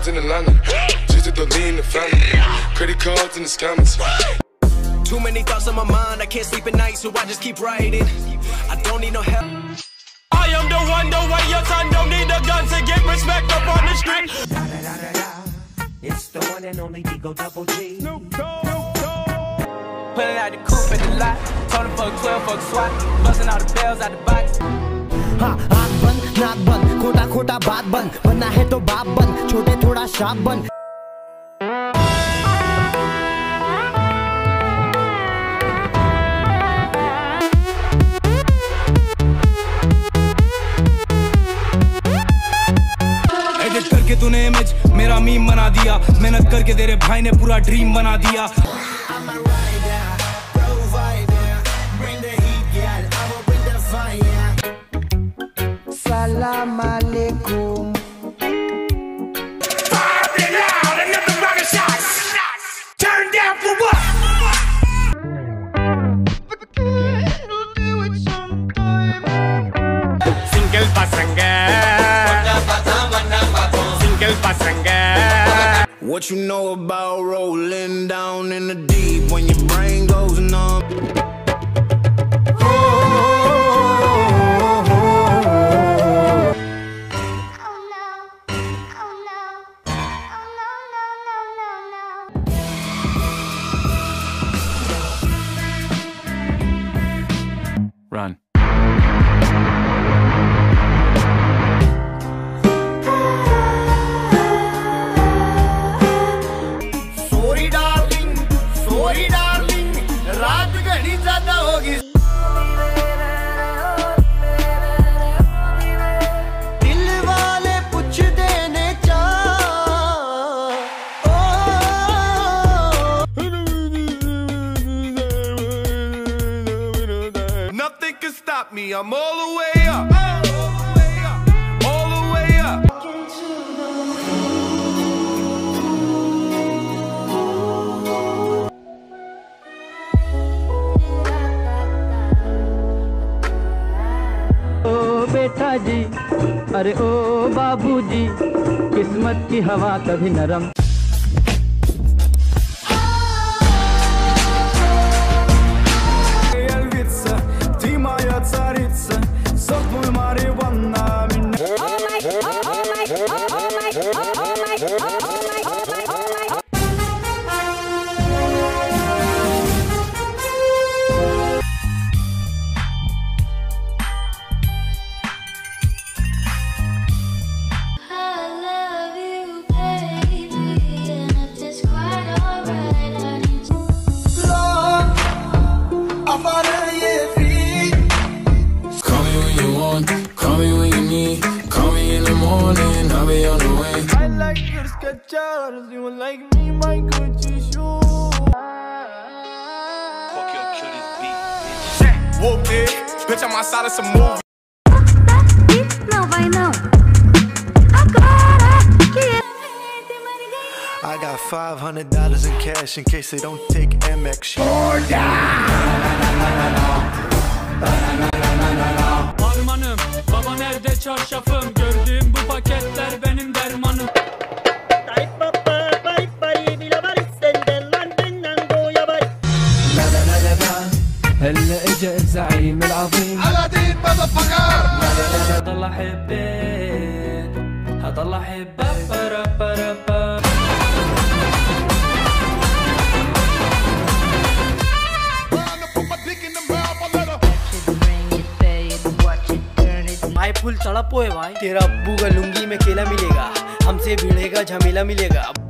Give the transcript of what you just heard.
broads in Atlanta, just at the lean, the family, credit cards and the scammers. Too many thoughts on my mind, I can't sleep at night, so I just keep writing. I don't need no help. I am the one, the way your son don't need a gun to get respect up on the street. It's the one and only Digo Double G. Pulling out the coupe at the lot, told him fuck 12, fuck SWAT, busting all the bells out the box. हाँ आँख बंद नाक बंद खोटा खोटा बात बंद बनना है तो बाप बन छोटे थोड़ा शाप बन एडिट करके तूने इमेज मेरा मीम बना दिया मेहनत करके तेरे भाई ने पूरा ड्रीम बना दिया Salam alaikum. Fire it loud, another round of shots. Turn down for what? Single pasanga. Single pasanga. What you know about rolling down in the deep when your brain goes numb? Run. Sorry darling, रात घड़ी ज्यादा होगी दिल वाले पूछ देने चा Nothing can stop me, I'm all the way up. All the way up. ओ बेटा जी अरे ओ बाबूजी किस्मत की हवा कभी नरम You like me, my Gucci shoes. Fuck your kill this beat, bitch. Whoop it, bitch, I'm outside of some movie. Não vai não. Agora que I got $500 in cash in case they don't take MX. Harmanım, baba nerede çarşafım? Gördüğüm bu paketler benim dermanım. هلا اجا الزعيم العظيم على دين مذفقر هضل احبك هضل احبك برا भाई full तड़प है भाई तेरा अब्बू का लुंगी में केला मिलेगा हमसे भिड़ेगा झमेला मिलेगा